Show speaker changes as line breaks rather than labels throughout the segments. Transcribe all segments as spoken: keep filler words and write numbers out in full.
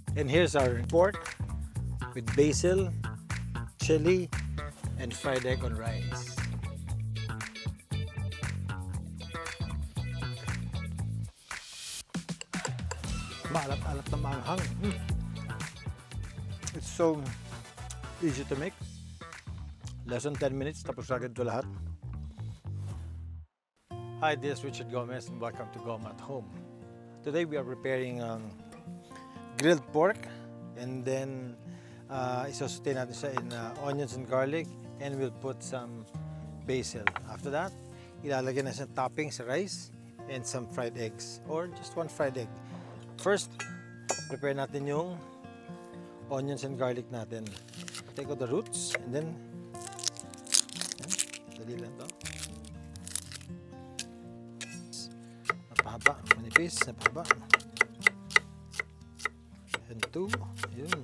And here's our pork with basil, chili, and fried egg on rice. Maalat-alat na maanghang. Mm. It's so easy to make. Less than ten minutes, tapos agad ito lahat. Hi, this is Richard Gomez and welcome to Gom at Home. Today we are preparing um, grilled pork and then uh, isasaute natin siya in uh, onions and garlic and we'll put some basil. After that, ilalagay na siya topping sa rice and some fried eggs or just one fried egg. First, prepare natin yung onions and garlic natin. Take out the roots and then yan, dali lang to. Napahaba, manipis, napahaba. And two, yun.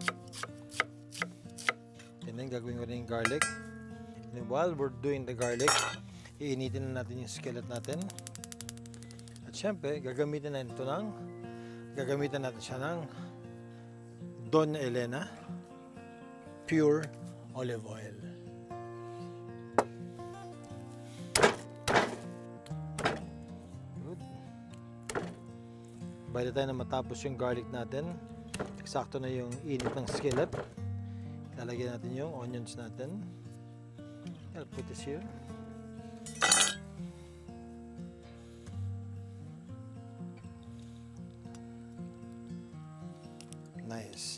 And then gagawin ko rin yung garlic. And while we're doing the garlic, iinitin na natin yung skillet natin. At syempre, gagamitin na ito ng, gagamitin natin siya ng Donna Elena Pure Olive Oil. Good. By the time na matapos yung garlic natin, eksakto na yung init ng skillet. Lalagyan natin yung onions natin. I'll put this here. Nice.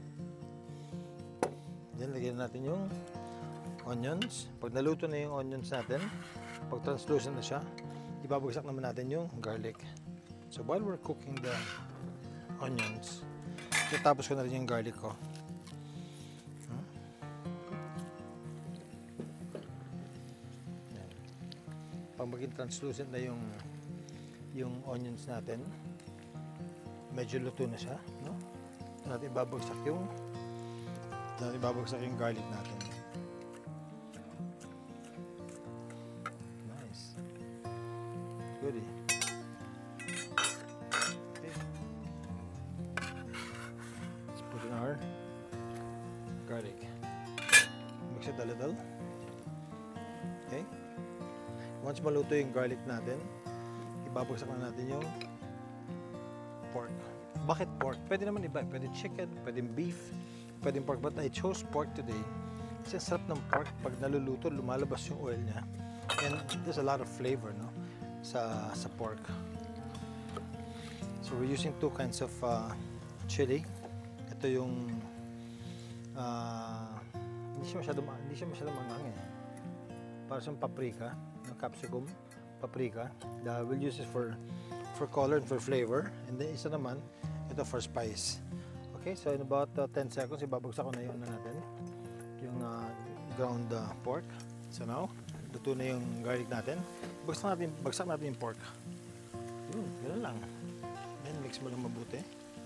Then lagyan natin yung onions. Pag naluto na yung onions natin, pag translucent na siya, ibabagsak naman natin yung garlic. So while we're cooking the onions, itapos ko na rin yung garlic ko. Hmm? Yan. Pag maging translucent na yung yung onions natin, medyo luto na siya, no? Natin ibabagsak yung natin ibabagsak yung garlic natin. Nice. Goodie. Okay. Let's put in our garlic. Mix it a little. Okay. Once maluto yung garlic natin, ibabagsak na natin yung pork. Bakit pork? Pwede naman iba. Pwede chicken, pwede beef, pwede pork. But I chose pork today. Kasi ang sarap ng pork. Pag naluluto, lumalabas yung oil niya. And there's a lot of flavor, no? Sa, sa pork. So we're using two kinds of uh, chili. Ito yung uh, hindi siya masyado, hindi siya masyado mangang eh. Para siyang paprika, yung capsicum, paprika. Uh, we'll use it for for color and for flavor. And then isa naman, ito for spice. Okay, so in about uh, ten seconds, ibabagsak ko na yung ano natin, yung uh, ground uh, pork. So now, luto na yung garlic natin. Bagsak natin, bagsak natin yung pork. Yun, gano'n lang. Then mix mo lang mabuti.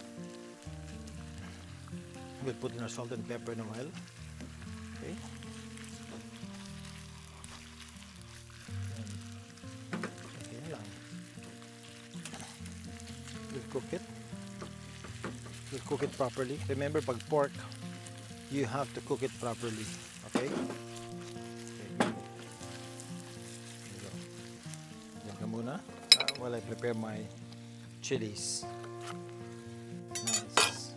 We'll put in our salt and pepper and oil. Okay. Okay lang. We'll cook it. We'll cook it properly. Remember, pag pork, you have to cook it properly. Okay? Okay. There you go. Yan ka muna uh, while I prepare my chilies. Nice.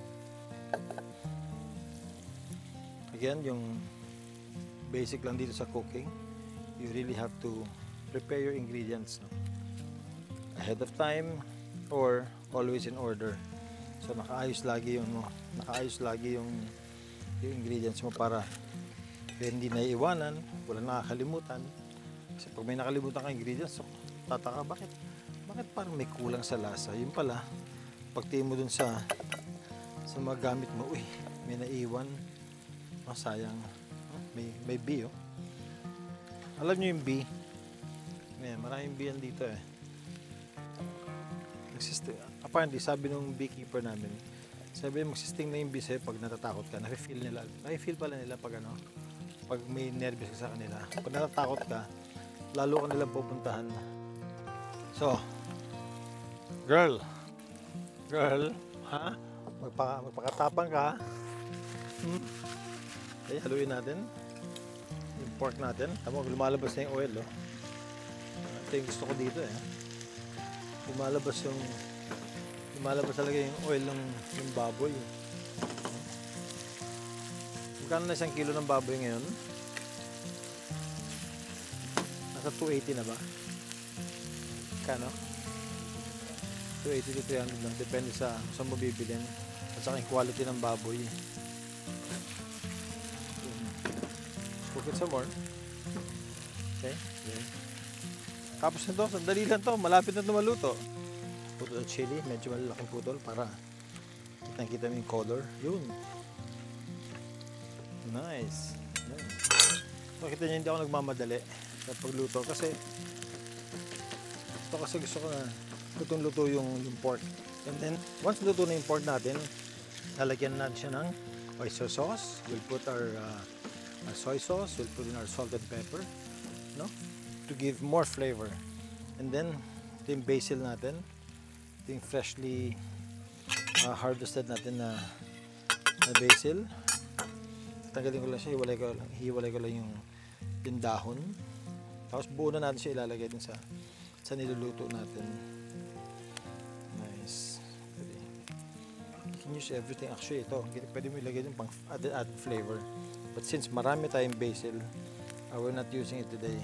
Again, yung basic lang dito sa cooking, you really have to prepare your ingredients, no? Ahead of time or always in order. So nakaayos lagi yung no, nakaayos lagi yung, yung ingredients mo para hindi naiiwanan, walang nakakalimutan. Kasi pag may nakalimutan ka ingredients, so, tataka bakit bakit parang may kulang sa lasa. Yun pala, pagtingin mo dun sa sa mga gamit mo, uy, may naiiwan. Oh, sayang. Oh, may may bee, oh. Alam niyo yung bee? May maraming bee yan dito eh. Apparently, sabi nung beekeeper namin, sabi magsisting na yung bee sa'yo pag natatakot ka. Nafe-feel nila. Nafe-feel pala nila pag ano, pag may nervous ka sa kanila. Pag natatakot ka, lalo ka nilang pupuntahan. So, girl, girl, ha? magpaka, magpakatapang ka. Hmm. Okay, haluin natin yung pork natin. Tama, lumalabas na yung oil, oh. Ito yung gusto ko dito, eh. Lumalabas yung lumalabas talaga yung oil ng yung baboy. Magkano na isang kilo ng baboy ngayon? Nasa two eighty na ba? Kano? two eighty to three hundred lang. Depende sa saan mo bibilin. At saka yung quality ng baboy. Cook it some more. Okay. Okay. Tapos nito, sandali lang to. Malapit na ito maluto. Putol at chili. Medyo malalaking putol para kitang-kita mo yung color. Yun. Nice. Yun. Makita niyo hindi ako nagmamadali sa pagluto kasi ito kasi gusto ko na lutong-luto yung, yung pork. And then, once luto na yung pork natin, lalagyan natin siya ng oyster sauce. We'll put our, uh, our soy sauce. We'll put in our salt and pepper, no? To give more flavor. And then, ito yung basil natin. Ito yung freshly uh, harvested natin na, na basil. Tanggalin ko lang siya. Hiwalay ko lang, hiwalay ko lang yung, yung dahon. Tapos buo na natin siya ilalagay din sa, sa niluluto natin. Nice. Pwede. You can use everything. Actually, ito. Pwede mo ilagay yung pang added, added flavor. But since marami tayong basil, uh, we're not using it today.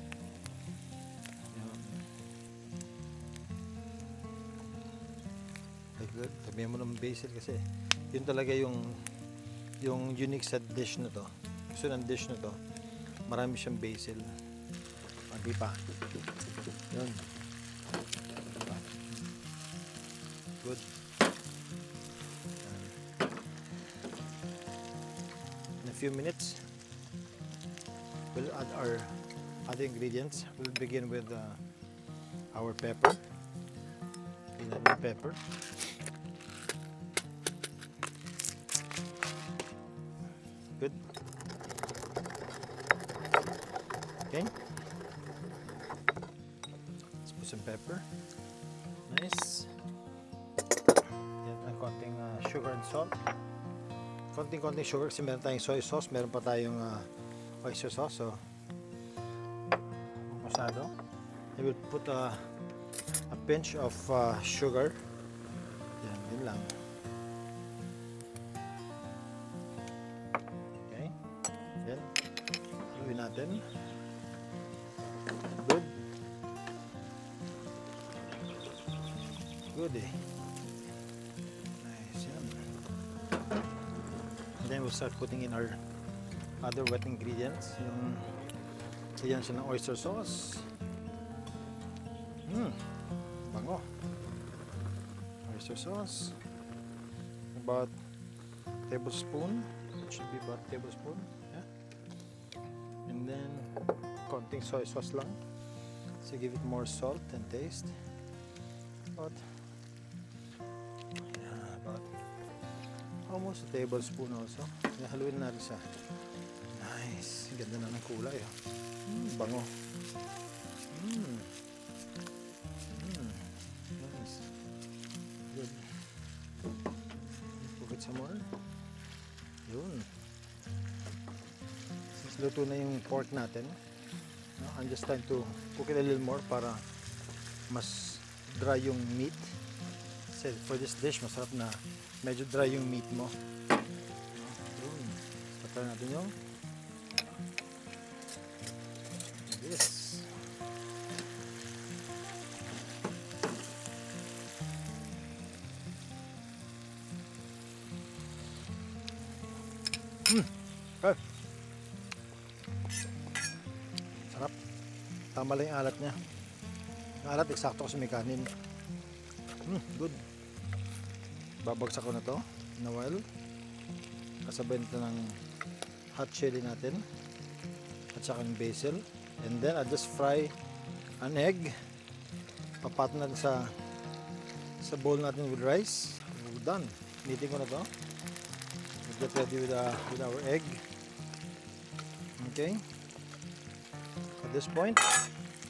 Like that. Sabihan mo ng basil kasi yun talaga yung yung unique sa dish na to. Gusto ng dish na to. Marami siyang basil. Hindi pa. Yun. Diba? Good. In a few minutes, we'll add our other ingredients. We'll begin with uh, our pepper. Peanut pepper. Good. Okay. Let's put some pepper. Nice. Yan ang konting uh, sugar and salt. Konting-konting sugar kasi meron tayong soy sauce, meron pa tayong uh, oyster sauce. So, masado. I will put uh, a pinch of uh, sugar. Yan, yun lang. Yan. Haluin natin. Good. Good eh. Nice. Yan. And then we'll start putting in our other wet ingredients. Yung yan siya ng oyster sauce. Mmm. Bango. Oyster sauce. About a tablespoon. It should be about a tablespoon. And then konting soy sauce lang so give it more salt and taste. About, yeah, about almost a tablespoon also. Haluin natin siya. Nice. Ganda na ng kulay. Oh. Mm, bango. Mm. Mm. Nice. Good. Cook it some more. Yun. Luto na yung pork natin. No, I'm just trying to cook it a little more para mas dry yung meat. Kasi for this dish, masarap na medyo dry yung meat mo. No, patay natin yung this. Hmm. Okay. Sarap. Tama lang yung alat niya. Yung alat, eksakto kasi may kanin. Mm, good. Babagsak ko na to na while. Kasabay nito ng hot chili natin. At saka yung basil. And then, I'll just fry an egg. Papat natin sa sa bowl natin with rice. We're done. Kniting ko na to. We'll get ready with, uh, with our egg. Okay. At this point,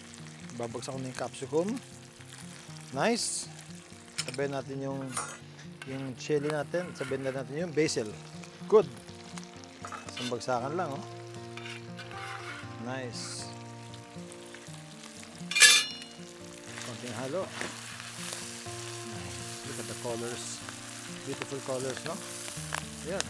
babagsak ko na yung capsicum. Nice. Sabayin natin yung yung chili natin, sabihin na natin yung basil. Good. Isang bagsakan lang, oh. Nice. Konting halo. Nice. Look at the colors. Beautiful colors, no? Yan.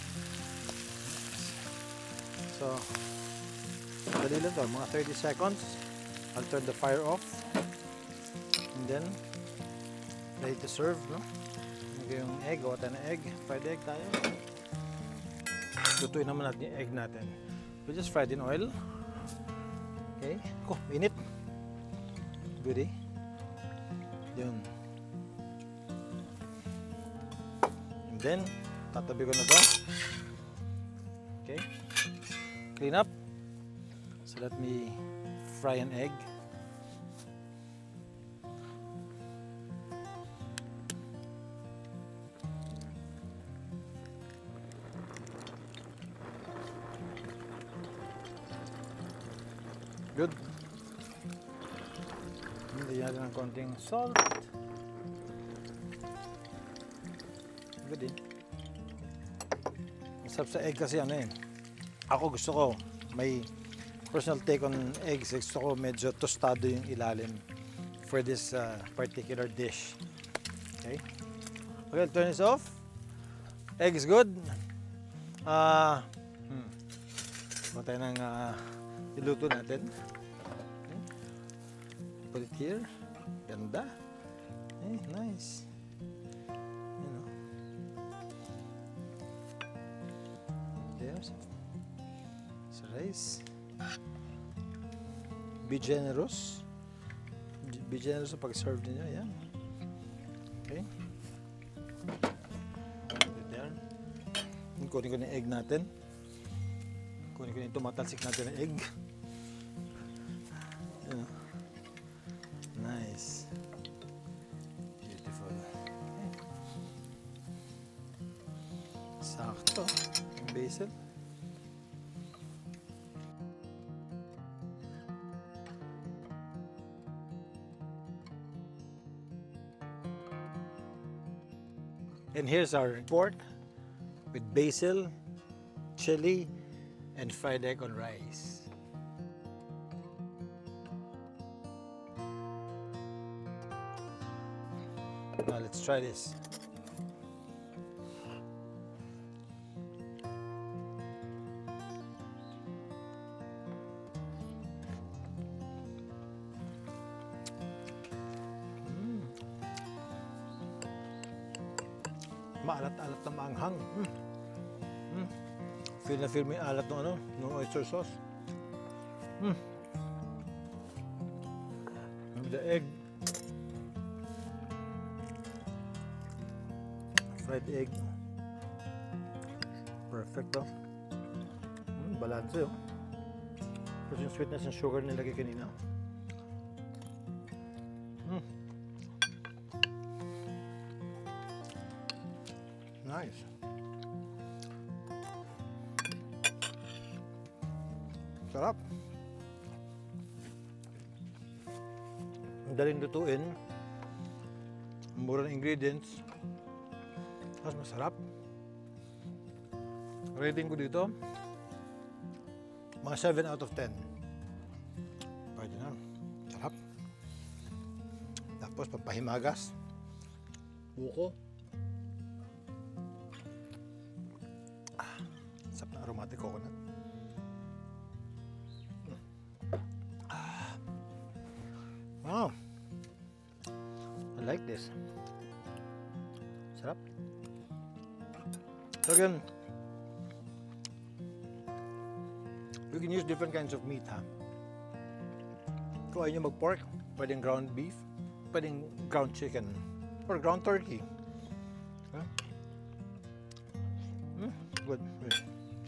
So, dali lang to, mga thirty seconds. I'll turn the fire off. And then, ready to serve, no? Lagay yung egg, gawa tayo ng egg. Fried egg tayo. Lutuin naman natin yung egg natin. We just fried in oil. Okay. Oh, init. Goodie. Yun. And then, tatabi ko na to. Okay. Clean up. So let me fry an egg. Good. Lagyan natin ng konting salt. Good din. Masarap sa egg kasi ano eh. Ako gusto ko, may personal take on eggs. Gusto ko medyo tostado yung ilalim for this uh, particular dish. Okay. Okay, turn this off. Egg is good. Ah, uh, hmm. Huwag tayo ng uh, iluto natin. Okay. Put it here. Ganda. Okay, nice. You know. There's sa rice. Be generous. Be generous sa pag-serve niyo. Yan. Okay. Put it there. Kunin ko na yung egg natin. Kunin ko na yung tumatalsik natin ng egg. You know. Nice. Beautiful. Okay. Sakto. Yung basil. And here's our pork with basil, chili, and fried egg on rice. Now let's try this. Mm. Maalat-alat na maanghang. Mm. Mm. Feel na feel mo yung alat ng ano, ng oyster sauce. Mm. And the egg. Fried egg. Perfecto. Mm, balance yun. Tapos yung sweetness and sugar nilagay kanina. Mm. Nice. Sarap. Ang daling lutuin. Mura ng ingredients. Mas masarap. Rating ko dito, mga seven out of ten. Pwede na. Sarap. Tapos pampahimagas. Buko. Ah, sarap na aromatic coconut. Ah. Wow. I like this. Sarap. So again, you can use different kinds of meat, ha? Kung ayaw nyo mag-pork, pwedeng ground beef, pwedeng ground chicken, or ground turkey. Huh? Mm, good. Good.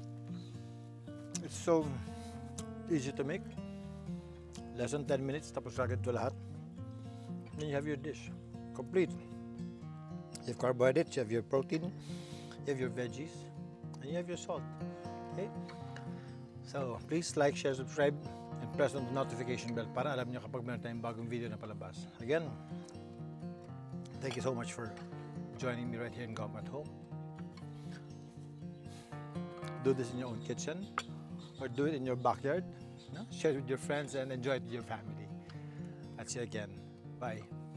It's so easy to make. Less than ten minutes, tapos agad ito lahat. Then you have your dish. Complete. You have carbohydrates, you have your protein, you have your veggies, and you have your salt. Okay? So, please like, share, subscribe, and press on the notification bell para alam nyo kapag meron tayong bagong video na palabas. Again, thank you so much for
joining me right here in Gom at Home.
Do this in your own kitchen or do it in your backyard. No? Share it with your friends and enjoy it with your family. I'll see you again. Bye.